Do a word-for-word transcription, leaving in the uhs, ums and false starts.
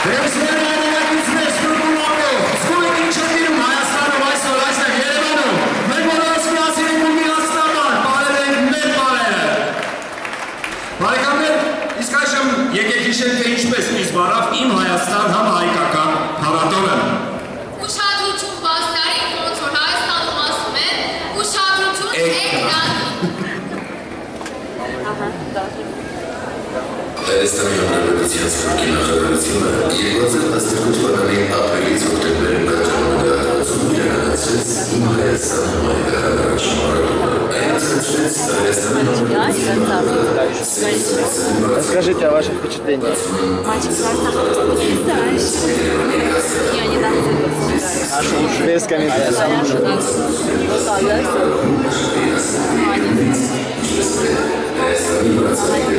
Հայաստանի Հանրապետության սպորտի նախարարությունը երկու հազար տասներկու թվականի ապրիլից հոկտեմբերին կարգավորում իրականացրեց «Իմ Հայաստանը» մայրաքաղաք մարաթոնը։ Այն անցկացրեց Հայաստանի Հանրապետության. Расскажите о ваших впечатлениях. Без комментариев.